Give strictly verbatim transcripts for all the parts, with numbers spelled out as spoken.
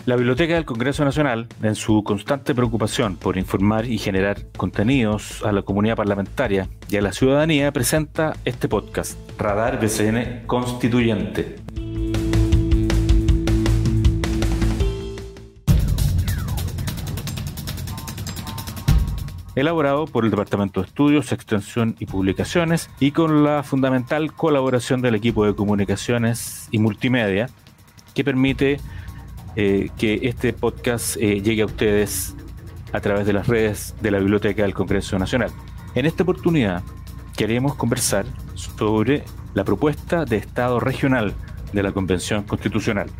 La Biblioteca del Congreso Nacional, en su constante preocupación por informar y generar contenidos a la comunidad parlamentaria y a la ciudadanía, presenta este podcast, Radar B C N Constituyente. Elaborado por el Departamento de Estudios, Extensión y Publicaciones y con la fundamental colaboración del equipo de comunicaciones y multimedia que permite eh, que este podcast eh, llegue a ustedes a través de las redes de la Biblioteca del Congreso Nacional. En esta oportunidad queremos conversar sobre la propuesta de Estado regional de la Convención Constitucional.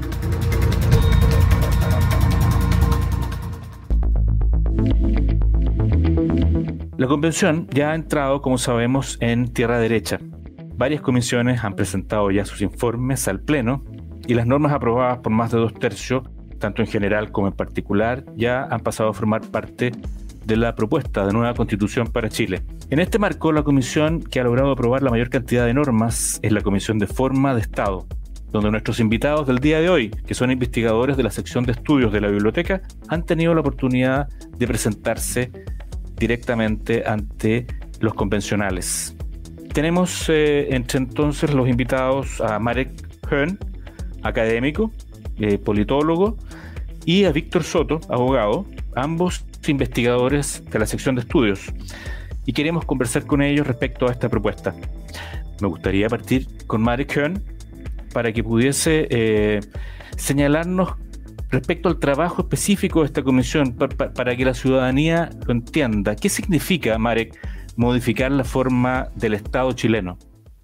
La Convención ya ha entrado, como sabemos, en tierra derecha. Varias comisiones han presentado ya sus informes al Pleno y las normas aprobadas por más de dos tercios, tanto en general como en particular, ya han pasado a formar parte de la propuesta de nueva Constitución para Chile. En este marco, la comisión que ha logrado aprobar la mayor cantidad de normas es la Comisión de Forma de Estado, donde nuestros invitados del día de hoy, que son investigadores de la sección de estudios de la biblioteca, han tenido la oportunidad de presentarse directamente ante los convencionales. Tenemos eh, entre entonces los invitados a Marek Höhn, académico, eh, politólogo, y a Víctor Soto, abogado, ambos investigadores de la sección de estudios, y queremos conversar con ellos respecto a esta propuesta. Me gustaría partir con Marek Höhn para que pudiese eh, señalarnos respecto al trabajo específico de esta comisión, para, para que la ciudadanía lo entienda. ¿Qué significa, Marek, modificar la forma del Estado chileno?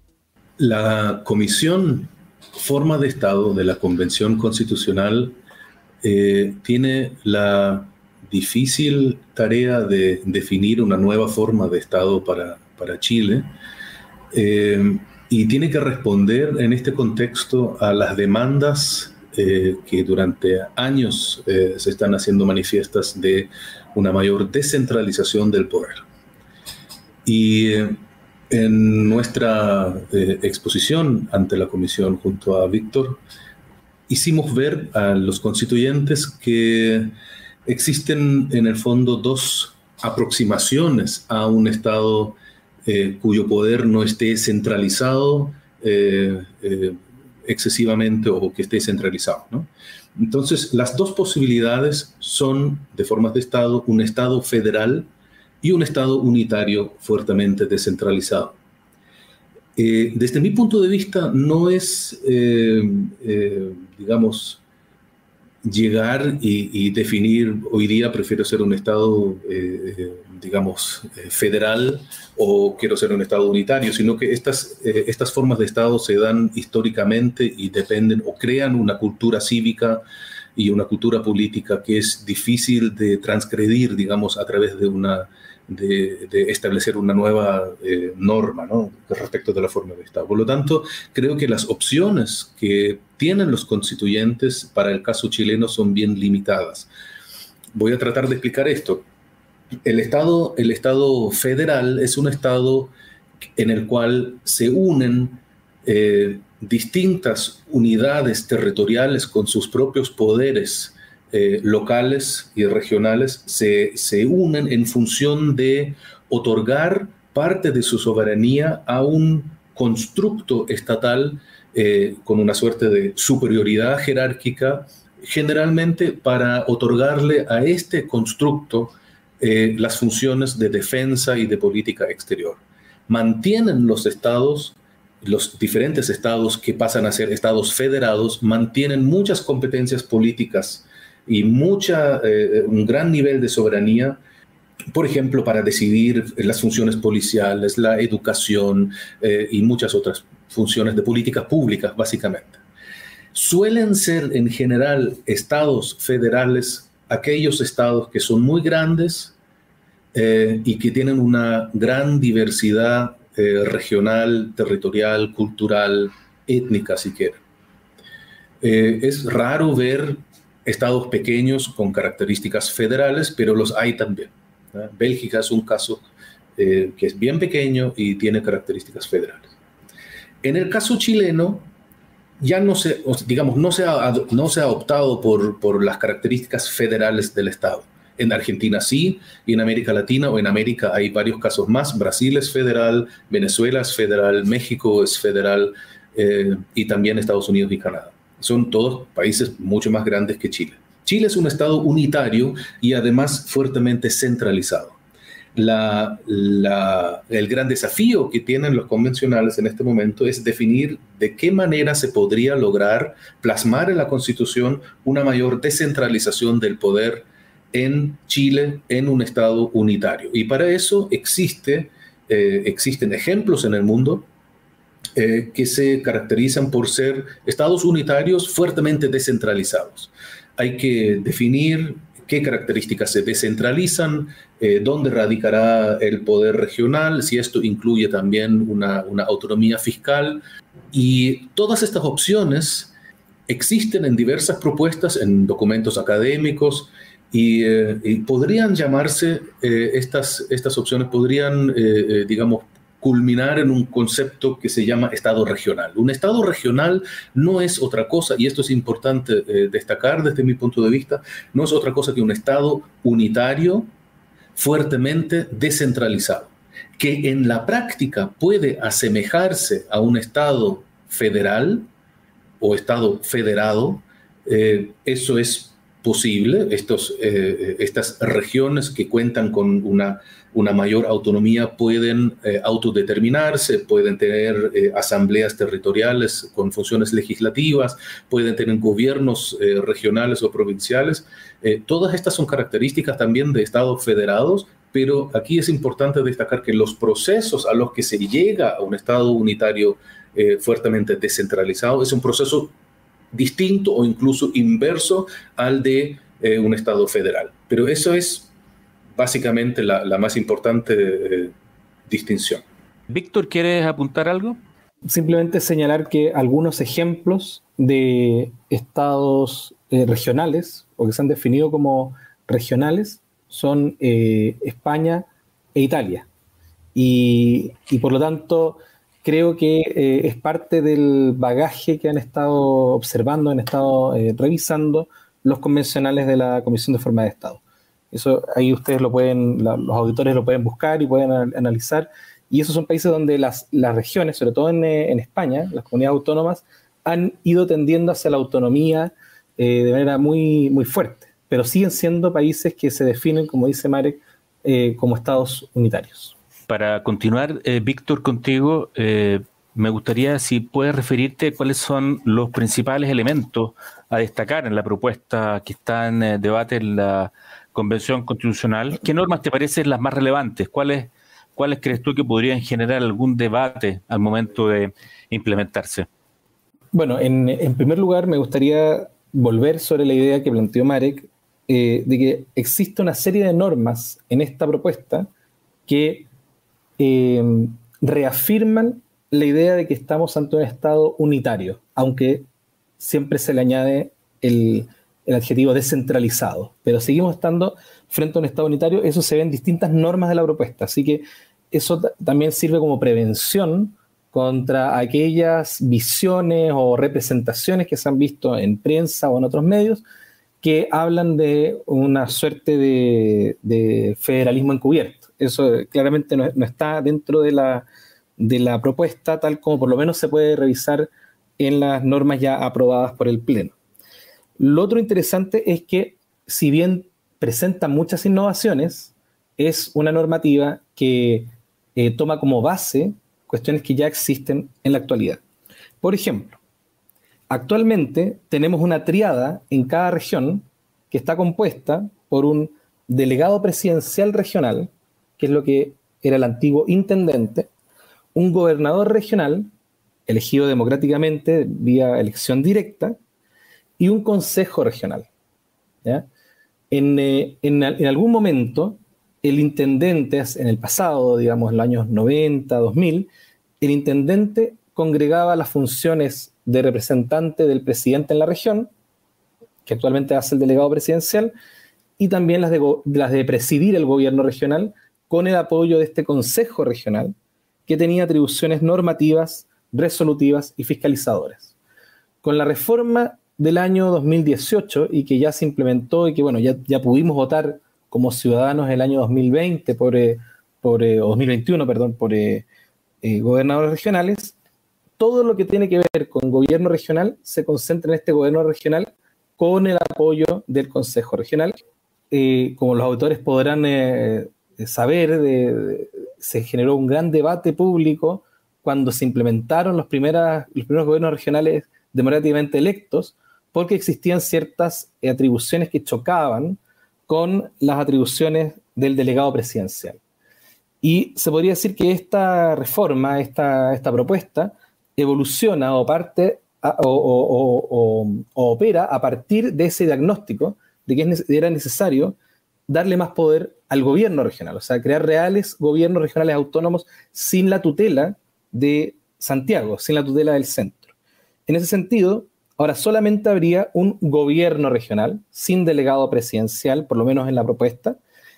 La Comisión Forma de Estado de la Convención Constitucional eh, tiene la difícil tarea de definir una nueva forma de Estado para, para Chile eh, y tiene que responder en este contexto a las demandas Eh, que durante años eh, se están haciendo manifiestas de una mayor descentralización del poder. Y eh, en nuestra eh, exposición ante la comisión junto a Víctor, hicimos ver a los constituyentes que existen en el fondo dos aproximaciones a un Estado eh, cuyo poder no esté centralizado eh, eh, excesivamente o que esté centralizado, ¿no? Entonces, las dos posibilidades son, de formas de Estado, un Estado federal y un Estado unitario fuertemente descentralizado. Eh, desde mi punto de vista, no es, eh, eh, digamos, llegar y, y definir, hoy día prefiero ser un Estado, eh, digamos, eh, federal o quiero ser un Estado unitario, sino que estas, eh, estas formas de Estado se dan históricamente y dependen o crean una cultura cívica y una cultura política que es difícil de transgredir, digamos, a través de una de, de establecer una nueva eh, norma, ¿no?, respecto de la forma de Estado. Por lo tanto, creo que las opciones que tienen los constituyentes para el caso chileno son bien limitadas. Voy a tratar de explicar esto. El Estado, el Estado federal es un Estado en el cual se unen eh, distintas unidades territoriales con sus propios poderes eh, locales y regionales, se, se unen en función de otorgar parte de su soberanía a un constructo estatal eh, con una suerte de superioridad jerárquica, generalmente para otorgarle a este constructo Eh, las funciones de defensa y de política exterior. Mantienen los estados, los diferentes estados que pasan a ser estados federados, mantienen muchas competencias políticas y mucha, eh, un gran nivel de soberanía, por ejemplo, para decidir las funciones policiales, la educación eh, y muchas otras funciones de políticas públicas, básicamente. Suelen ser, en general, estados federales aquellos estados que son muy grandes eh, y que tienen una gran diversidad eh, regional, territorial, cultural, étnica, siquiera. Eh, es raro ver estados pequeños con características federales, pero los hay también, ¿eh? Bélgica es un caso eh, que es bien pequeño y tiene características federales. En el caso chileno, ya no se, digamos, no se ha, no se ha optado por, por las características federales del Estado. En Argentina sí, y en América Latina o en América hay varios casos más. Brasil es federal, Venezuela es federal, México es federal, eh, y también Estados Unidos y Canadá. Son todos países mucho más grandes que Chile. Chile es un Estado unitario y además fuertemente centralizado. La, la, el gran desafío que tienen los convencionales en este momento es definir de qué manera se podría lograr plasmar en la Constitución una mayor descentralización del poder en Chile en un Estado unitario. Y para eso existe, eh, existen ejemplos en el mundo eh, que se caracterizan por ser Estados unitarios fuertemente descentralizados. Hay que definir qué características se descentralizan, eh, dónde radicará el poder regional, si esto incluye también una, una autonomía fiscal. Y todas estas opciones existen en diversas propuestas, en documentos académicos, y, eh, y podrían llamarse, eh, estas, estas opciones podrían, eh, eh, digamos, culminar en un concepto que se llama Estado regional. Un Estado regional no es otra cosa, y esto es importante eh, destacar desde mi punto de vista, no es otra cosa que un Estado unitario fuertemente descentralizado, que en la práctica puede asemejarse a un Estado federal o Estado federado. Eh, eso es posible. Estos, eh, estas regiones que cuentan con una, una mayor autonomía pueden eh, autodeterminarse, pueden tener eh, asambleas territoriales con funciones legislativas, pueden tener gobiernos eh, regionales o provinciales. Eh, todas estas son características también de estados federados, pero aquí es importante destacar que los procesos a los que se llega a un estado unitario eh, fuertemente descentralizado es un proceso distinto o incluso inverso al de eh, un Estado federal. Pero eso es básicamente la, la más importante eh, distinción. Víctor, ¿quieres apuntar algo? Simplemente señalar que algunos ejemplos de estados eh, regionales, o que se han definido como regionales, son eh, España e Italia. Y, y por lo tanto, creo que eh, es parte del bagaje que han estado observando, han estado eh, revisando los convencionales de la Comisión de Forma de Estado. Eso ahí ustedes lo pueden, la, los auditores lo pueden buscar y pueden a, analizar. Y esos son países donde las, las regiones, sobre todo en, en España, las comunidades autónomas, han ido tendiendo hacia la autonomía eh, de manera muy, muy fuerte. Pero siguen siendo países que se definen, como dice Marek, eh, como estados unitarios. Para continuar, eh, Víctor, contigo, eh, me gustaría si puedes referirte a cuáles son los principales elementos a destacar en la propuesta que está en eh, debate en la Convención Constitucional. ¿Qué normas te parecen las más relevantes? ¿Cuáles, cuáles crees tú que podrían generar algún debate al momento de implementarse? Bueno, en, en primer lugar me gustaría volver sobre la idea que planteó Marek eh, de que existe una serie de normas en esta propuesta que Eh, reafirman la idea de que estamos ante un Estado unitario, aunque siempre se le añade el, el adjetivo descentralizado, pero seguimos estando frente a un Estado unitario. Eso se ve en distintas normas de la propuesta, así que eso t- también sirve como prevención contra aquellas visiones o representaciones que se han visto en prensa o en otros medios que hablan de una suerte de, de federalismo encubierto. Eso claramente no, no está dentro de la, de la propuesta, tal como por lo menos se puede revisar en las normas ya aprobadas por el Pleno. Lo otro interesante es que, si bien presenta muchas innovaciones, es una normativa que eh, toma como base cuestiones que ya existen en la actualidad. Por ejemplo, actualmente tenemos una tríada en cada región que está compuesta por un delegado presidencial regional, que es lo que era el antiguo intendente, un gobernador regional, elegido democráticamente vía elección directa, y un consejo regional. ¿Ya? En, eh, en, en algún momento, el intendente, en el pasado, digamos, en los años noventa, dos mil, el intendente congregaba las funciones de representante del presidente en la región, que actualmente hace el delegado presidencial, y también las de, las de presidir el gobierno regional, con el apoyo de este consejo regional, que tenía atribuciones normativas, resolutivas y fiscalizadoras. con la reforma del año dos mil dieciocho y que ya se implementó y que bueno, ya, ya pudimos votar como ciudadanos el año dos mil veinte por, eh, por eh, o dos mil veintiuno, perdón, por eh, eh, gobernadores regionales, todo lo que tiene que ver con gobierno regional se concentra en este gobierno regional con el apoyo del Consejo Regional. Eh, como los auditores podrán eh, saber, de, de, se generó un gran debate público cuando se implementaron los, primeras, los primeros gobiernos regionales democráticamente electos, porque existían ciertas atribuciones que chocaban con las atribuciones del delegado presidencial. Y se podría decir que esta reforma, esta, esta propuesta, evoluciona o parte a, o, o, o, o, o opera a partir de ese diagnóstico de que es, era necesario darle más poder al gobierno regional, o sea, crear reales gobiernos regionales autónomos sin la tutela de Santiago, sin la tutela del centro. En ese sentido, ahora solamente habría un gobierno regional sin delegado presidencial, por lo menos en la propuesta,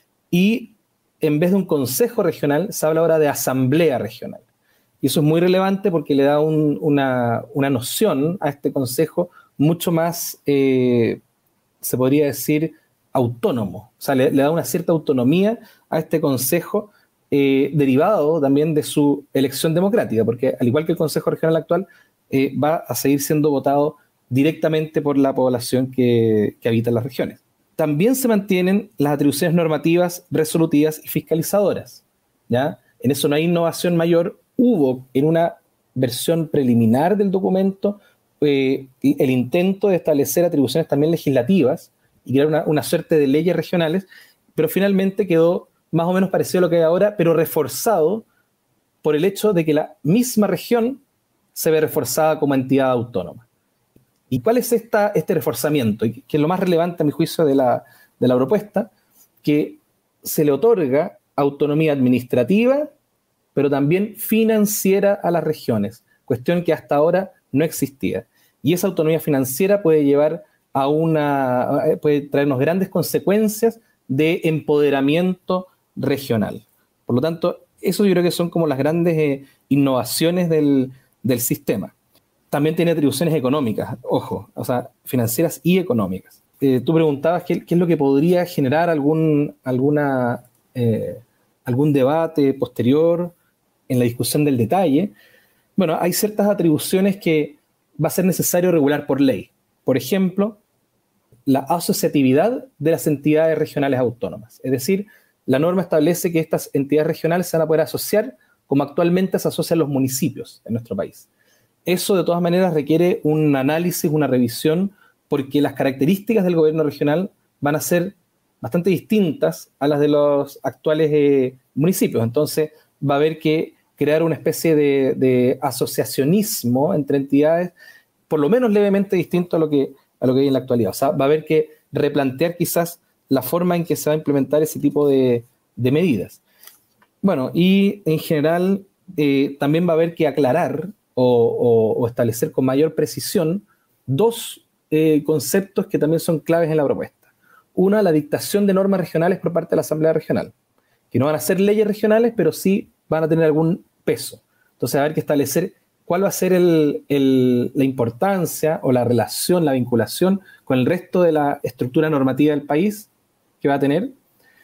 y en vez de un consejo regional, se habla ahora de asamblea regional. Y eso es muy relevante porque le da un, una, una noción a este consejo mucho más, eh, se podría decir, autónomo. O sea, le, le da una cierta autonomía a este consejo, eh, derivado también de su elección democrática, porque al igual que el consejo regional actual, eh, va a seguir siendo votado directamente por la población que, que habita en las regiones. También se mantienen las atribuciones normativas, resolutivas y fiscalizadoras, ¿ya? En eso no hay innovación mayor. Hubo en una versión preliminar del documento eh, el intento de establecer atribuciones también legislativas y crear una, una suerte de leyes regionales, pero finalmente quedó más o menos parecido a lo que hay ahora, pero reforzado por el hecho de que la misma región se ve reforzada como entidad autónoma. ¿Y cuál es esta, este reforzamiento? Y que es lo más relevante a mi juicio de la, de la propuesta, que se le otorga autonomía administrativa, pero también financiera a las regiones, cuestión que hasta ahora no existía. Y esa autonomía financiera puede llevar a una, puede traernos grandes consecuencias de empoderamiento regional. Por lo tanto, eso yo creo que son como las grandes eh, innovaciones del, del sistema. También tiene atribuciones económicas, ojo, o sea, financieras y económicas. Eh, tú preguntabas qué, qué es lo que podría generar algún, alguna, eh, algún debate posterior en la discusión del detalle. Bueno, hay ciertas atribuciones que va a ser necesario regular por ley. Por ejemplo, la asociatividad de las entidades regionales autónomas. Es decir, la norma establece que estas entidades regionales se van a poder asociar como actualmente se asocian los municipios en nuestro país. Eso de todas maneras requiere un análisis, una revisión, porque las características del gobierno regional van a ser bastante distintas a las de los actuales eh, municipios. Entonces va a haber que crear una especie de, de asociacionismo entre entidades, por lo menos levemente distinto a lo que, a lo que hay en la actualidad. O sea, va a haber que replantear quizás la forma en que se va a implementar ese tipo de, de medidas. Bueno, y en general eh, también va a haber que aclarar O, o, o establecer con mayor precisión dos eh, conceptos que también son claves en la propuesta. Una, la dictación de normas regionales por parte de la Asamblea Regional, que no van a ser leyes regionales, pero sí van a tener algún peso. Entonces va a haber que establecer cuál va a ser el, el, la importancia o la relación, la vinculación con el resto de la estructura normativa del país que va a tener.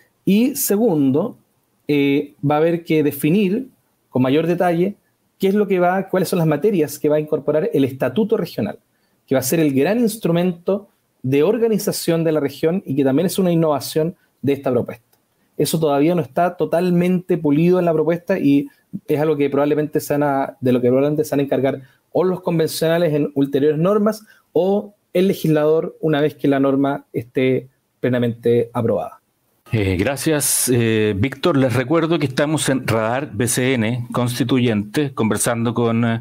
Y segundo, eh, va a haber que definir con mayor detalle qué es lo que va, cuáles son las materias que va a incorporar el Estatuto Regional, que va a ser el gran instrumento de organización de la región y que también es una innovación de esta propuesta. Eso todavía no está totalmente pulido en la propuesta y es algo que probablemente se van a, de lo que probablemente se van a encargar o los convencionales en ulteriores normas o el legislador una vez que la norma esté plenamente aprobada. Eh, gracias, eh, Víctor. Les recuerdo que estamos en Radar B C N Constituyente, conversando con eh,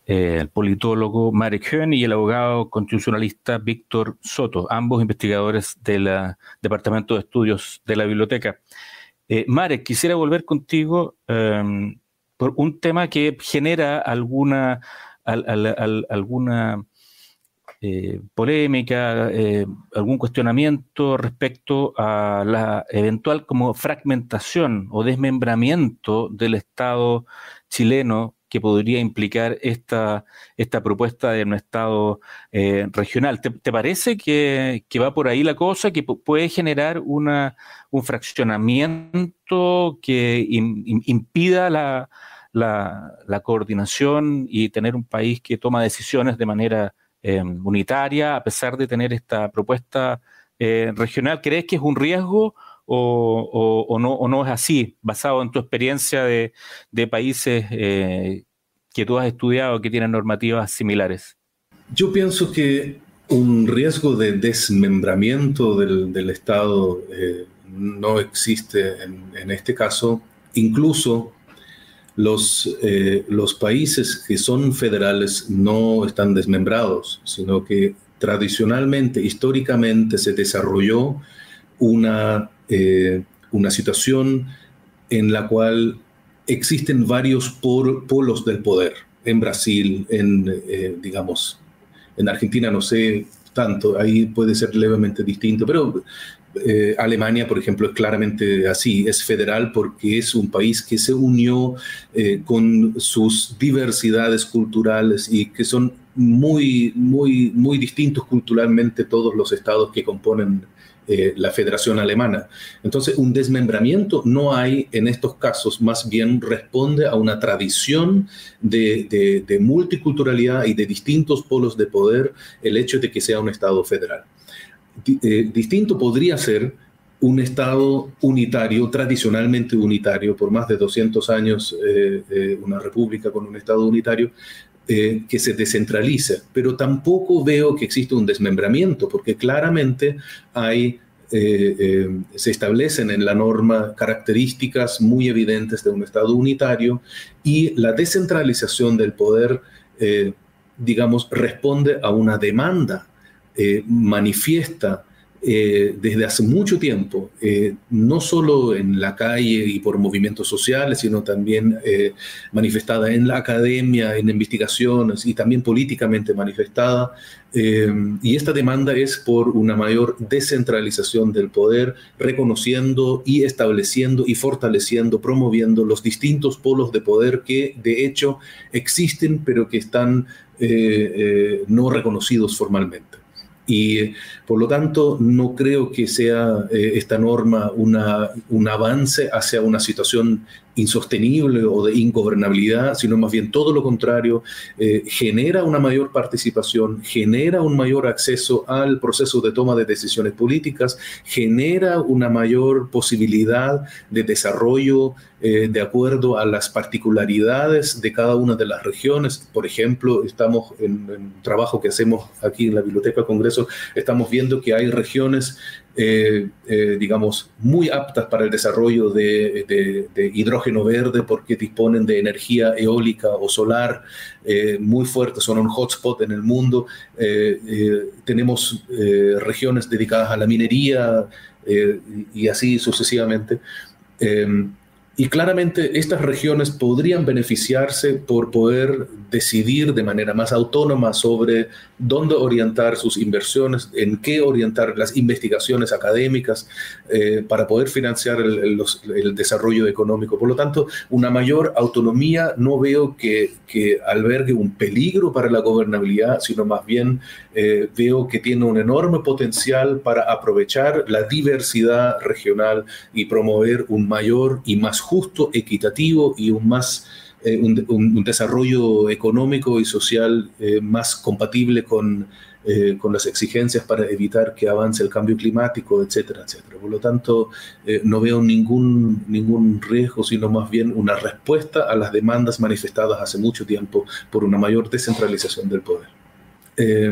el politólogo Marek Höhn y el abogado constitucionalista Víctor Soto, ambos investigadores del Departamento de Estudios de la Biblioteca. Eh, Marek, quisiera volver contigo eh, por un tema que genera alguna, al, al, al, alguna Eh, polémica, eh, algún cuestionamiento respecto a la eventual como fragmentación o desmembramiento del Estado chileno que podría implicar esta, esta propuesta de un Estado eh, regional. ¿Te, te parece que, que va por ahí la cosa, que puede generar una, un fraccionamiento que in, in, impida la, la, la coordinación y tener un país que toma decisiones de manera eh, unitaria, a pesar de tener esta propuesta eh, regional? ¿Crees que es un riesgo o, o, o, no, o no es así, basado en tu experiencia de, de países eh, que tú has estudiado que tienen normativas similares? Yo pienso que un riesgo de desmembramiento del, del Estado eh, no existe en, en este caso. Incluso los, eh, los países que son federales no están desmembrados, sino que tradicionalmente, históricamente, se desarrolló una, eh, una situación en la cual existen varios pol- polos del poder. En Brasil, en, eh, digamos, en Argentina no sé tanto, ahí puede ser levemente distinto, pero eh, Alemania, por ejemplo, es claramente así, es federal porque es un país que se unió eh, con sus diversidades culturales y que son muy, muy, muy distintos culturalmente todos los estados que componen eh, la Federación Alemana. Entonces, un desmembramiento no hay en estos casos, más bien responde a una tradición de, de, de multiculturalidad y de distintos polos de poder el hecho de que sea un estado federal. Eh, distinto podría ser un Estado unitario, tradicionalmente unitario, por más de doscientos años, eh, eh, una república con un Estado unitario, eh, que se descentralice. Pero tampoco veo que exista un desmembramiento, porque claramente hay, eh, eh, se establecen en la norma características muy evidentes de un Estado unitario y la descentralización del poder, eh, digamos, responde a una demanda Eh, manifiesta eh, desde hace mucho tiempo, eh, no solo en la calle y por movimientos sociales, sino también eh, manifestada en la academia, en investigaciones y también políticamente manifestada. Eh, y esta demanda es por una mayor descentralización del poder, reconociendo y estableciendo y fortaleciendo, promoviendo los distintos polos de poder que de hecho existen, pero que están eh, eh, no reconocidos formalmente. Y por lo tanto no creo que sea eh, esta norma una, un avance hacia una situación insostenible o de ingobernabilidad, sino más bien todo lo contrario, eh, genera una mayor participación, genera un mayor acceso al proceso de toma de decisiones políticas, genera una mayor posibilidad de desarrollo eh, de acuerdo a las particularidades de cada una de las regiones. Por ejemplo, estamos en, en un trabajo que hacemos aquí en la Biblioteca del Congreso, estamos viendo que hay regiones Eh, eh, digamos, muy aptas para el desarrollo de, de, de hidrógeno verde porque disponen de energía eólica o solar eh, muy fuerte, son un hotspot en el mundo. Eh, eh, tenemos eh, regiones dedicadas a la minería eh, y así sucesivamente. Eh, y claramente estas regiones podrían beneficiarse por poder decidir de manera más autónoma sobre dónde orientar sus inversiones, en qué orientar las investigaciones académicas eh, para poder financiar el, el, los, el desarrollo económico. Por lo tanto, una mayor autonomía no veo que, que albergue un peligro para la gobernabilidad, sino más bien eh, veo que tiene un enorme potencial para aprovechar la diversidad regional y promover un mayor y más justo, equitativo y un más Eh, un, un, un desarrollo económico y social eh, más compatible con, eh, con las exigencias para evitar que avance el cambio climático, etcétera, etcétera. Por lo tanto, eh, no veo ningún, ningún riesgo, sino más bien una respuesta a las demandas manifestadas hace mucho tiempo por una mayor descentralización del poder. Eh,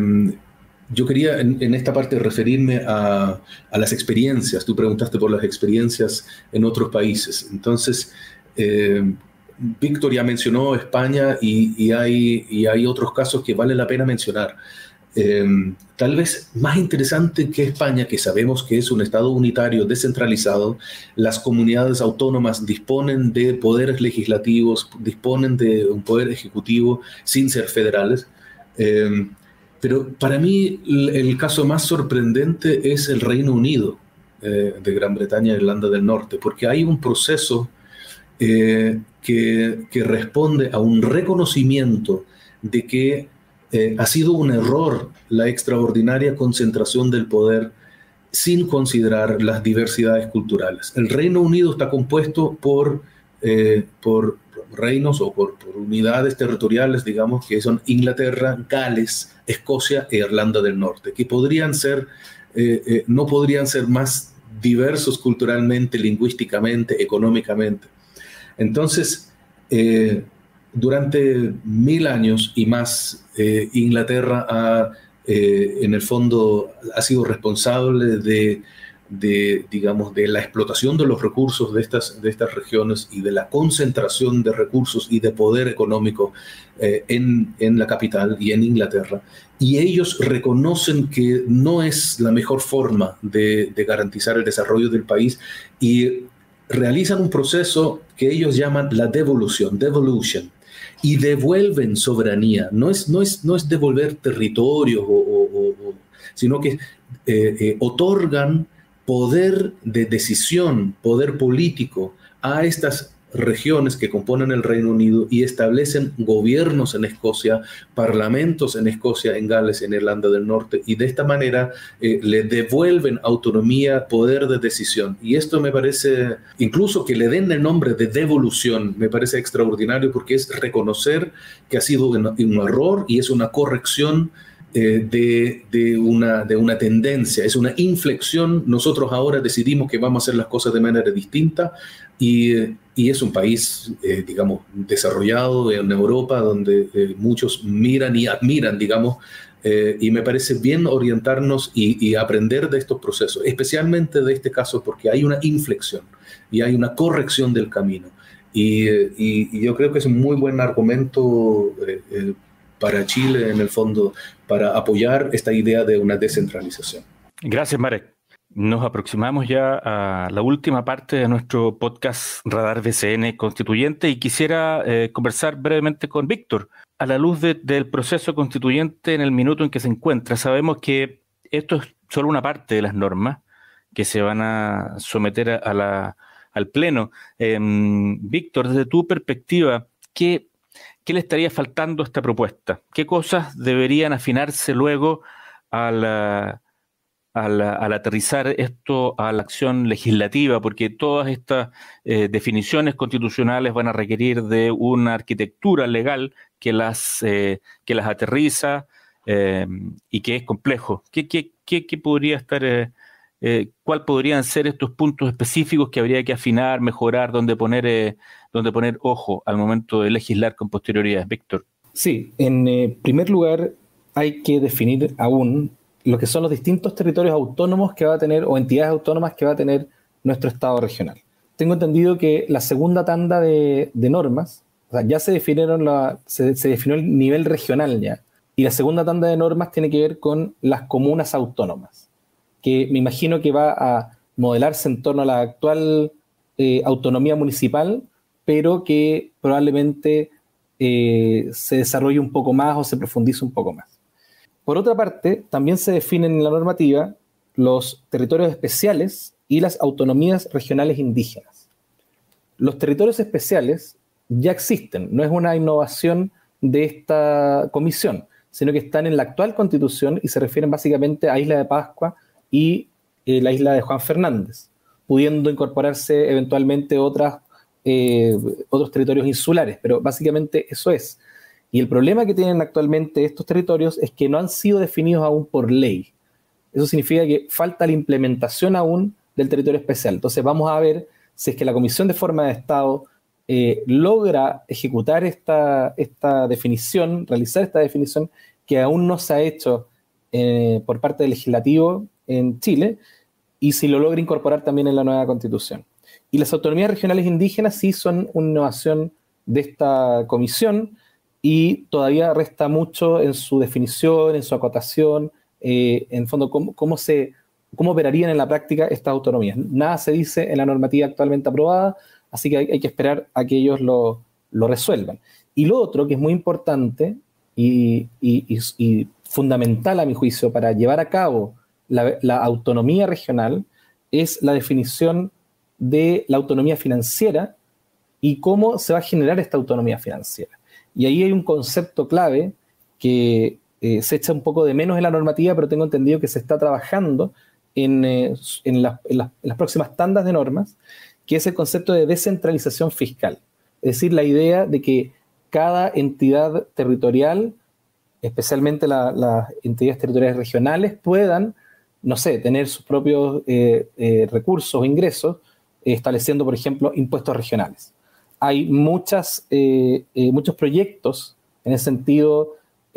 Yo quería en, en esta parte referirme a, a las experiencias. Tú preguntaste por las experiencias en otros países. Entonces, eh, Víctor ya mencionó España y, y, hay, y hay otros casos que vale la pena mencionar. Eh, tal vez más interesante que España, que sabemos que es un Estado unitario descentralizado, las comunidades autónomas disponen de poderes legislativos, disponen de un poder ejecutivo sin ser federales. Eh, pero para mí el, el caso más sorprendente es el Reino Unido eh, de Gran Bretaña e Irlanda del Norte, porque hay un proceso Eh, que, que responde a un reconocimiento de que eh, ha sido un error la extraordinaria concentración del poder sin considerar las diversidades culturales. El Reino Unido está compuesto por, eh, por reinos o por, por unidades territoriales, digamos, que son Inglaterra, Gales, Escocia e Irlanda del Norte, que podrían ser, eh, eh, no podrían ser más diversos culturalmente, lingüísticamente, económicamente. Entonces, eh, durante mil años y más, eh, Inglaterra ha, eh, en el fondo, ha sido responsable de, de, digamos, de la explotación de los recursos de estas, de estas regiones y de la concentración de recursos y de poder económico eh, en, en la capital y en Inglaterra. Y ellos reconocen que no es la mejor forma de, de garantizar el desarrollo del país y realizan un proceso que ellos llaman la devolución, devolution, y devuelven soberanía. No es, no es, no es devolver territorios, o, o, o, sino que eh, eh, otorgan poder de decisión, poder político a estas regiones que componen el Reino Unido y establecen gobiernos en Escocia, parlamentos en Escocia, en Gales, en Irlanda del Norte, y de esta manera eh, le devuelven autonomía, poder de decisión. Y esto me parece, incluso que le den el nombre de devolución, me parece extraordinario porque es reconocer que ha sido un, un error y es una corrección eh, de, de, una, de una tendencia, es una inflexión. Nosotros ahora decidimos que vamos a hacer las cosas de manera distinta y, y es un país, eh, digamos, desarrollado en Europa donde eh, muchos miran y admiran, digamos, eh, y me parece bien orientarnos y, y aprender de estos procesos, especialmente de este caso porque hay una inflexión y hay una corrección del camino. Y, y, y yo creo que es un muy buen argumento eh, eh, para Chile, en el fondo, para apoyar esta idea de una descentralización. Gracias, Marek. Nos aproximamos ya a la última parte de nuestro podcast Radar B C N Constituyente y quisiera eh, conversar brevemente con Víctor. A la luz de, del proceso constituyente en el minuto en que se encuentra, sabemos que esto es solo una parte de las normas que se van a someter a, a la, al Pleno. Eh, Víctor, desde tu perspectiva, ¿qué, ¿qué le estaría faltando a esta propuesta? ¿Qué cosas deberían afinarse luego a la... Al, al aterrizar esto a la acción legislativa, porque todas estas eh, definiciones constitucionales van a requerir de una arquitectura legal que las, eh, que las aterriza eh, y que es complejo? ¿Qué, qué, qué, qué podría estar, eh, eh, cuál podrían ser estos puntos específicos que habría que afinar, mejorar, donde poner, eh, donde poner ojo al momento de legislar con posterioridad? Víctor. Sí, en eh, primer lugar hay que definir aún lo que son los distintos territorios autónomos que va a tener, o entidades autónomas que va a tener nuestro Estado regional. Tengo entendido que la segunda tanda de, de normas, o sea, ya se definieron la, se, se definió el nivel regional ya, y la segunda tanda de normas tiene que ver con las comunas autónomas, que me imagino que va a modelarse en torno a la actual eh, autonomía municipal, pero que probablemente eh, se desarrolle un poco más o se profundice un poco más. Por otra parte, también se definen en la normativa los territorios especiales y las autonomías regionales indígenas. Los territorios especiales ya existen, no es una innovación de esta comisión, sino que están en la actual Constitución y se refieren básicamente a Isla de Pascua y eh, la isla de Juan Fernández, pudiendo incorporarse eventualmente otras, eh, otros territorios insulares, pero básicamente eso es. Y el problema que tienen actualmente estos territorios es que no han sido definidos aún por ley. Eso significa que falta la implementación aún del territorio especial. Entonces vamos a ver si es que la Comisión de Forma de Estado eh, logra ejecutar esta, esta definición, realizar esta definición que aún no se ha hecho eh, por parte del legislativo en Chile, y si lo logra incorporar también en la nueva Constitución. Y las autonomías regionales indígenas sí son una innovación de esta comisión, y todavía resta mucho en su definición, en su acotación, eh, en fondo cómo, cómo, se, cómo operarían en la práctica estas autonomías. Nada se dice en la normativa actualmente aprobada, así que hay, hay que esperar a que ellos lo, lo resuelvan. Y lo otro que es muy importante y, y, y, y fundamental a mi juicio para llevar a cabo la, la autonomía regional es la definición de la autonomía financiera y cómo se va a generar esta autonomía financiera. Y ahí hay un concepto clave que eh, se echa un poco de menos en la normativa, pero tengo entendido que se está trabajando en, eh, en, la, en, la, en las próximas tandas de normas, que es el concepto de descentralización fiscal. Es decir, la idea de que cada entidad territorial, especialmente la, las entidades territoriales regionales, puedan, no sé, tener sus propios eh, eh, recursos o ingresos, eh, estableciendo, por ejemplo, impuestos regionales. Hay muchas, eh, eh, muchos proyectos en ese sentido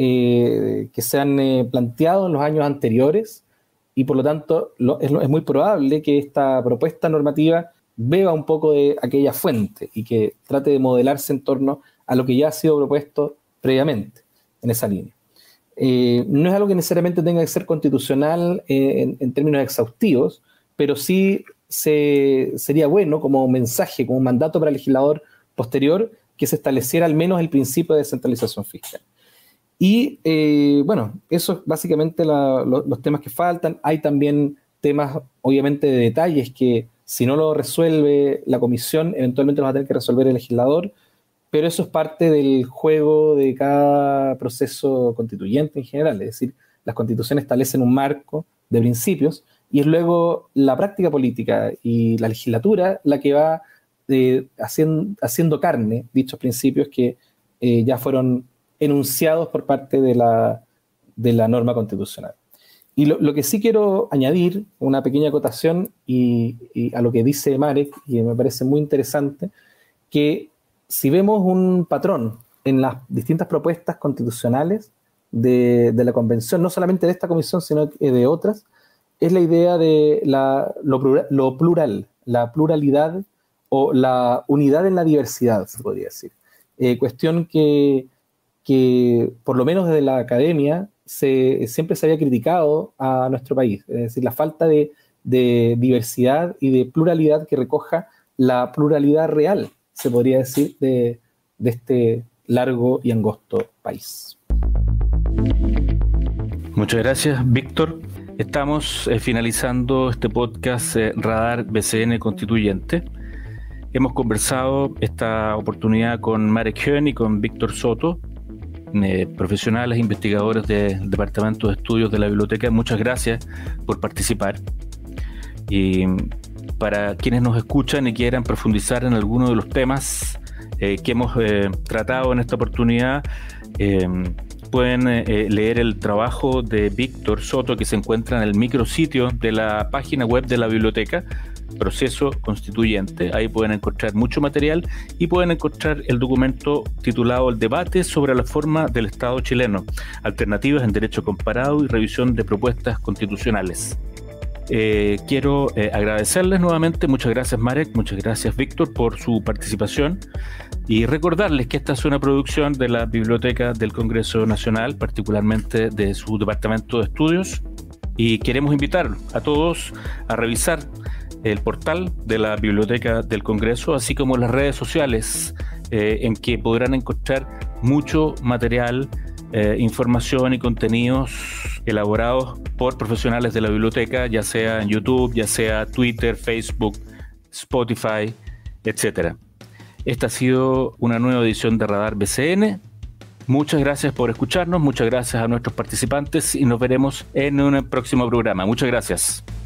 eh, que se han eh, planteado en los años anteriores y por lo tanto lo, es, es muy probable que esta propuesta normativa beba un poco de aquella fuente y que trate de modelarse en torno a lo que ya ha sido propuesto previamente en esa línea. Eh, no es algo que necesariamente tenga que ser constitucional eh, en, en términos exhaustivos, pero sí se, sería bueno como mensaje, como mandato para el legislador posterior, que se estableciera al menos el principio de descentralización fiscal. Y eh, bueno, eso es básicamente la, lo, los temas que faltan. Hay también temas, obviamente, de detalles que si no lo resuelve la comisión, eventualmente lo va a tener que resolver el legislador, pero eso es parte del juego de cada proceso constituyente en general. Es decir, las constituciones establecen un marco de principios y es luego la práctica política y la legislatura la que va eh, haciendo, haciendo carne dichos principios que eh, ya fueron enunciados por parte de la, de la norma constitucional. Y lo, lo que sí quiero añadir, una pequeña acotación y, y a lo que dice Marek, y me parece muy interesante, que si vemos un patrón en las distintas propuestas constitucionales de, de la Convención, no solamente de esta comisión, sino de otras, es la idea de la, lo, plural, lo plural, la pluralidad o la unidad en la diversidad, se podría decir. Eh, cuestión que, que, por lo menos desde la academia, se, siempre se había criticado a nuestro país. Es decir, la falta de, de diversidad y de pluralidad que recoja la pluralidad real, se podría decir, de, de este largo y angosto país. Muchas gracias, Víctor. Estamos eh, finalizando este podcast eh, Radar B C N Constituyente. Hemos conversado esta oportunidad con Marek Höhn y con Víctor Soto, eh, profesionales e investigadores del Departamento de Estudios de la Biblioteca. Muchas gracias por participar. Y para quienes nos escuchan y quieran profundizar en alguno de los temas eh, que hemos eh, tratado en esta oportunidad, eh, pueden eh, leer el trabajo de Víctor Soto, que se encuentra en el micrositio de la página web de la biblioteca, Proceso Constituyente. Ahí pueden encontrar mucho material y pueden encontrar el documento titulado El debate sobre la forma del Estado chileno, alternativas en derecho comparado y revisión de propuestas constitucionales. Eh, quiero eh, agradecerles nuevamente. Muchas gracias, Marek, muchas gracias, Víctor, por su participación y recordarles que esta es una producción de la Biblioteca del Congreso Nacional, particularmente de su Departamento de Estudios, y queremos invitar a todos a revisar el portal de la Biblioteca del Congreso, así como las redes sociales eh, en que podrán encontrar mucho material, eh, información y contenidos elaborados por profesionales de la biblioteca, ya sea en YouTube, ya sea Twitter, Facebook, Spotify, etcétera. Esta ha sido una nueva edición de Radar B C N. Muchas gracias por escucharnos, muchas gracias a nuestros participantes y nos veremos en un próximo programa. Muchas gracias.